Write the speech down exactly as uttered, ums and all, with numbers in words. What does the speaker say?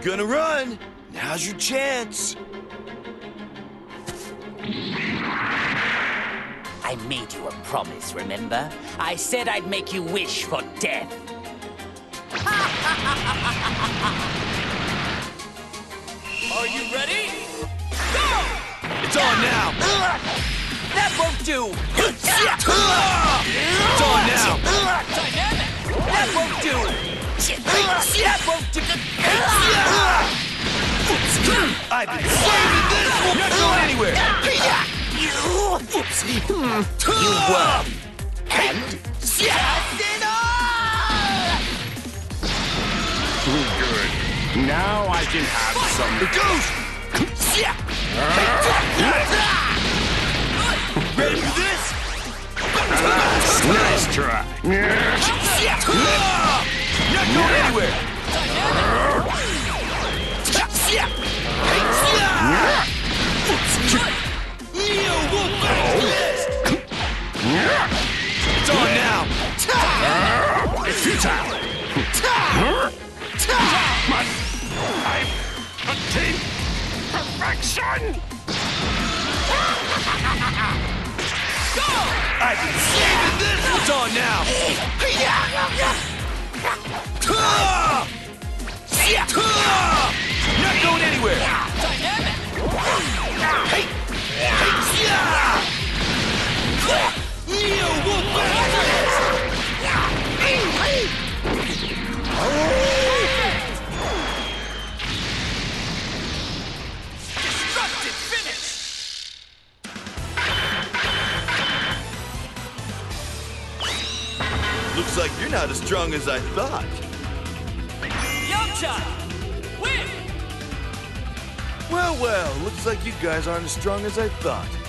gonna run. Now's your chance. I made you a promise, remember? I said I'd make you wish for death. Are you ready? Go! It's on now. That won't do! It's on now. Dynamic! That won't do! That won't do! I've been saving this. You're not going anywhere. You worm! And Good. Now I can have some. The ghost. Ready for this? Nice try. You're not going anywhere. Neo will back this. It's on now. It's futile. But I'm attain perfection. I've been saving this. It's on now. You're not going anywhere. Dynamic! Neo will back this. Destructive finish! Looks like you're not as strong as I thought. Yamcha! Win! Well, well, looks like you guys aren't as strong as I thought.